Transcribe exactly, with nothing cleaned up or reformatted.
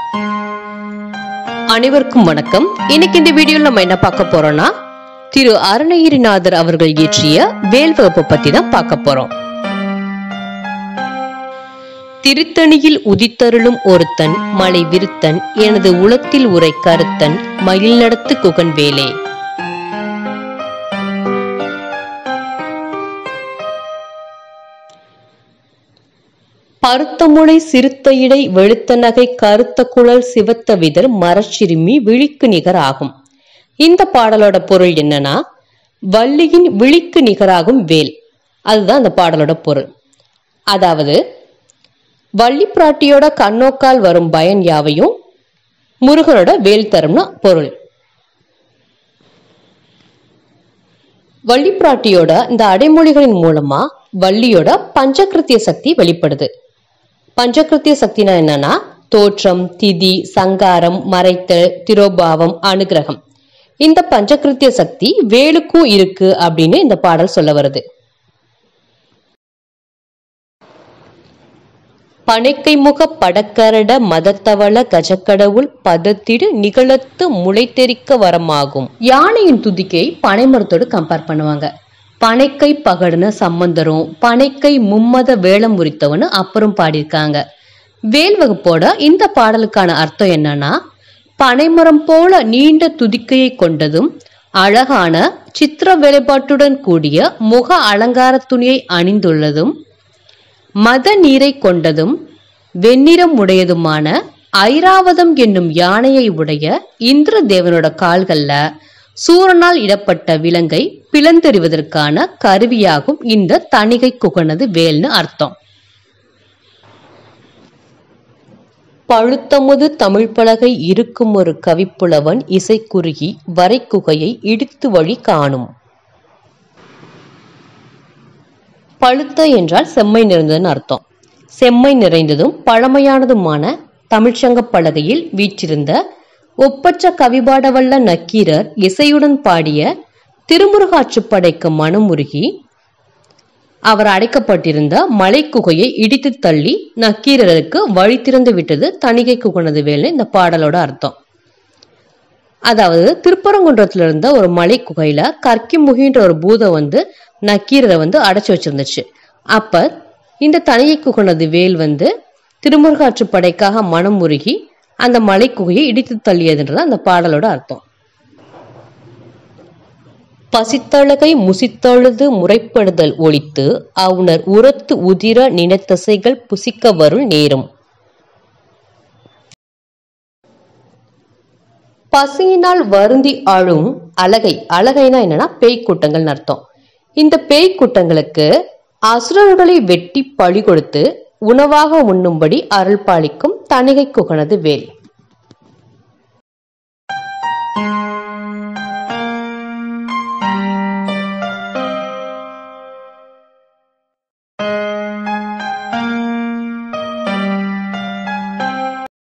அனைவருக்கும் வணக்கம். இன்னைக்கு இந்த வீடியோல நம்ம என்ன பார்க்க போறோம்னா, திரு அருணகிரிநாதர் அவர்கள் இயற்றிய வேல் வகுப்பு பத்தி தான் பார்க்க போறோம். திருத்தணியில் உதித்தருளும் ஒருத்தன் மலை விருத்தன் எனது உளத்தில் உரை கருத்தன் மயில் நடத்து குகன் வேலே. பருத்த முளை சிறுத்த இடை வெளுத்த நகை கருத்த குழல் சிவத்த விதர் மரச்சிறுமி விழிக்கு நிகர் ஆகும். இந்த பாடலோட பொருள் என்னன்னா, வள்ளியின் விழிக்கு நிகராகும் வேல். அதுதான் அந்த பாடலோட பொருள். அதாவது வள்ளி பிராட்டியோட கண்ணோக்கால் வரும் பயன் யாவையும் முருகனோட வேல் தரும்னு பொருள். வள்ளி பிராட்டியோட இந்த அடைமொழிகளின் மூலமா வள்ளியோட பஞ்சகிருத்திய சக்தி வெளிப்படுது. பஞ்சகிருத்திய சக்தினா என்னன்னா, தோற்றம், திதி, சங்காரம், மறைத்தல், திரோபாவம், அனுகிரகம். இந்த பஞ்சகிருத்திய சக்தி வேலுக்கும் இருக்கு அப்படின்னு இந்த பாடல் சொல்ல வருது. பனைக்கை முக படக்கரட மதத்தவள கஜக்கடவுள் பதத்திடு நிகழத்து முளைத்தெரிக்க வரமாகும். யானையின் துதிக்கை பனை மரத்தோடு கம்பேர் பண்ணுவாங்க. பனைக்கை பகடுன சம்பந்தரும் பனைக்கை மும்மத வேலம் உரித்தவனு அப்புறம் பாடியிருக்காங்க. வேல் வகுப்போட இந்த பாடலுக்கான அர்த்தம் என்னன்னா, பனைமரம் போல நீண்ட துதிக்கையை கொண்டதும் அழகான சித்திர வேலைப்பாட்டுடன் கூடிய முக அலங்கார துணியை அணிந்துள்ளதும் மத நீரை கொண்டதும் வெண்ணிறம் உடையதுமான ஐராவதம் என்னும் யானையை உடைய இந்திர தேவனோட கால்கள்ல சூரனால் இடப்பட்ட விலங்கை பிளந்தெறிவதற்கான கருவியாகும் இந்த தணிகை குகனது வேல்னு அர்த்தம். பழுத்தமுது தமிழ் பலகை இருக்கும் ஒரு கவிப்புலவன் இசை குறுகி வரை குகையை இடித்து வழி காணும். பழுத்த என்றால் செம்மை நிறைந்ததுன்னு அர்த்தம். செம்மை நிறைந்ததும் பழமையானதுமான தமிழ்ச்சங்க பலகையில் வீற்றிருந்த ஒப்பற்ற கவிபாடவல்ல நக்கீரர் இசையுடன் பாடிய திருமுருகாற்றுப்படைக்கு மனமுருகி அவர் அடைக்கப்பட்டிருந்த மலை குகையை இடித்து தள்ளி நக்கீரருக்கு வழி திறந்து விட்டது தணிகை குகனது வேல்னு இந்த பாடலோட அர்த்தம். அதாவது திருப்பரங்குன்றத்துல இருந்த ஒரு மலை குகையில கற்கி முகின்ற ஒரு பூதம் வந்து நக்கீரரை வந்து அடைச்சு வச்சிருந்துச்சு. அப்ப இந்த தணிகை குகனது வேல் வந்து திருமுருகாற்றுப்படைக்காக மனம் உருகி அந்த மலை குகையை இடித்து தள்ளியதுன்றது அந்த பாடலோட அர்த்தம். பசித்தழகை முசித்தழுது முறைப்படுதல் ஒழித்து அவுணர் உரத்து உதிர நினைத்தசைகள் புசிக்க வருள் நேரும். பசியினால் வருந்தி அழும் அழகை, அழகைனா என்னன்னா பேய் கூட்டங்கள் அர்த்தம். இந்த பேய் கூட்டங்களுக்கு அசுரர்களை வெட்டி பழி கொடுத்து உணவாக உண்ணும்படி அருள் பாலிக்கும் தணிகை குகனது வேல்.